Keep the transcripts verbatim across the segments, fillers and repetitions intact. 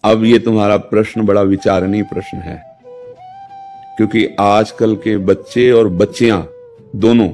अब ये तुम्हारा प्रश्न बड़ा विचारणीय प्रश्न है, क्योंकि आजकल के बच्चे और बच्चियां दोनों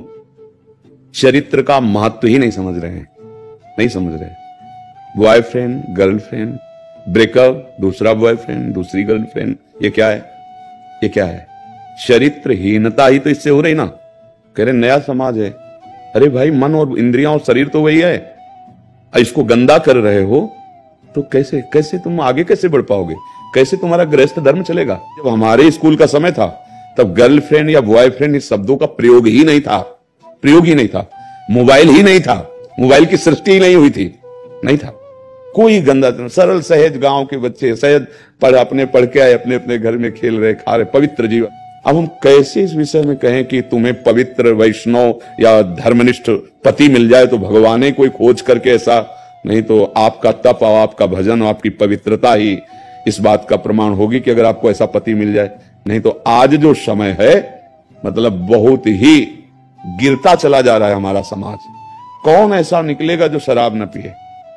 चरित्र का महत्व ही नहीं समझ रहे हैं, नहीं समझ रहे। बॉयफ्रेंड गर्लफ्रेंड, ब्रेकअप, दूसरा बॉयफ्रेंड दूसरी गर्लफ्रेंड, ये क्या है? ये क्या है? चरित्रहीनता ही तो इससे हो रही ना। कह रहे नया समाज है। अरे भाई, मन और इंद्रियां और शरीर तो वही है, इसको गंदा कर रहे हो तो कैसे कैसे तुम आगे कैसे बढ़ पाओगे? कैसे तुम्हारा गृहस्थ धर्म चलेगा? जब हमारे स्कूल का समय था तब गर्लफ्रेंड या बॉयफ्रेंड इस शब्दों का प्रयोग ही नहीं था, प्रयोग ही नहीं था। मोबाइल ही नहीं था, मोबाइल की सृष्टि ही नहीं हुई थी, नहीं था कोई गंदा। सरल सहज गांव के बच्चे सहज पढ़ अपने पढ़ के आए, अपने अपने घर में खेल रहे, खा रहे, पवित्र जीवन। अब हम कैसे इस विषय में कहें कि तुम्हें पवित्र वैष्णव या धर्मनिष्ठ पति मिल जाए तो भगवान ही कोई खोज करके ऐसा? नहीं तो आपका तप और आपका भजन और आपकी पवित्रता ही इस बात का प्रमाण होगी कि अगर आपको ऐसा पति मिल जाए। नहीं तो आज जो समय है, मतलब बहुत ही गिरता चला जा रहा है हमारा समाज। कौन ऐसा निकलेगा जो शराब न पिए?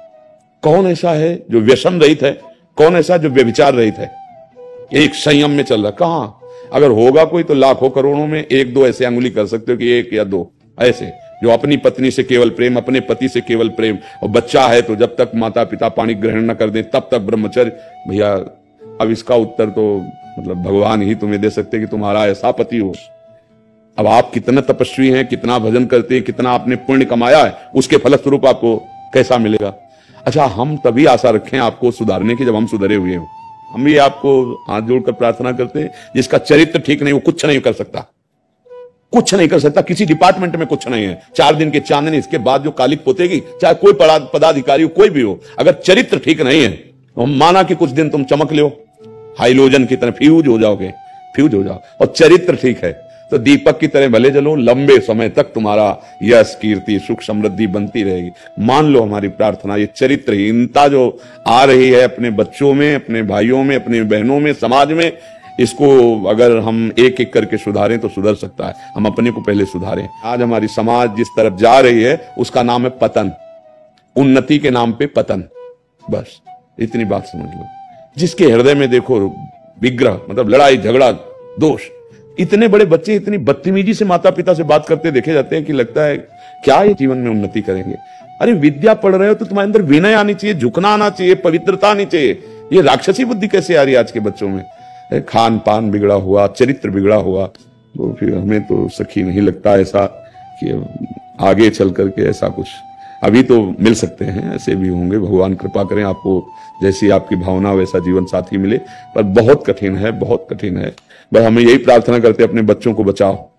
कौन ऐसा है जो व्यसन रहित है? कौन ऐसा जो व्यभिचार रहित है? एक संयम में चल रहा। कहां? अगर होगा कोई तो लाखों करोड़ों में एक दो ऐसे अंगुली कर सकते हो कि एक या दो ऐसे जो अपनी पत्नी से केवल प्रेम, अपने पति से केवल प्रेम, और बच्चा है तो जब तक माता पिता पानी ग्रहण न कर दें तब तक ब्रह्मचर्य। भैया अब इसका उत्तर तो मतलब भगवान ही तुम्हें दे सकते कि तुम्हारा ऐसा पति हो। अब आप कितना तपस्वी हैं, कितना भजन करते हैं, कितना आपने पुण्य कमाया है, उसके फलस्वरूप आपको कैसा मिलेगा? अच्छा, हम तभी आशा रखें आपको सुधारने की जब हम सुधरे हुए हो। हम भी आपको हाथ जोड़कर प्रार्थना करते हैं, जिसका चरित्र ठीक नहीं वो कुछ नहीं कर सकता, कुछ नहीं कर सकता। किसी डिपार्टमेंट में कुछ नहीं है। चार दिन के चांदनी, इसके बाद जो कालिक पोतेगी, चाहे कोई पदाधिकारी हो, कोई भी हो, अगर चरित्र ठीक नहीं है तो माना कि कुछ दिन तुम चमक लो, हाइलोजन की तरह फ्यूज हो जाओगे, फ्यूज हो जाओ। और चरित्र ठीक है तो दीपक की तरह भले जलो, लंबे समय तक तुम्हारा यश कीर्ति सुख समृद्धि बनती रहेगी। मान लो हमारी प्रार्थना, ये चरित्रहीनता जो आ रही है अपने बच्चों में, अपने भाइयों में, अपनी बहनों में, समाज में, इसको अगर हम एक एक करके सुधारें तो सुधर सकता है। हम अपने को पहले सुधारें। आज हमारी समाज जिस तरफ जा रही है उसका नाम है पतन, उन्नति के नाम पे पतन। बस इतनी बात समझ लो। जिसके हृदय में देखो विग्रह, मतलब लड़ाई झगड़ा दोष, इतने बड़े बच्चे इतनी बदतमीजी से माता पिता से बात करते देखे जाते हैं कि लगता है क्या ये जीवन में उन्नति करेंगे। अरे विद्या पढ़ रहे हो तो तुम्हारे अंदर विनय आनी चाहिए, झुकना आना चाहिए, पवित्रता आनी चाहिए। ये राक्षसी बुद्धि कैसे आ रही है आज के बच्चों में? खान पान बिगड़ा हुआ, चरित्र बिगड़ा हुआ, तो फिर हमें तो सखी नहीं लगता ऐसा कि आगे चल करके ऐसा कुछ। अभी तो मिल सकते हैं, ऐसे भी होंगे, भगवान कृपा करें आपको जैसी आपकी भावना वैसा जीवन साथी मिले, पर बहुत कठिन है, बहुत कठिन है। बस हमें यही प्रार्थना करते हैं अपने बच्चों को बचाओ।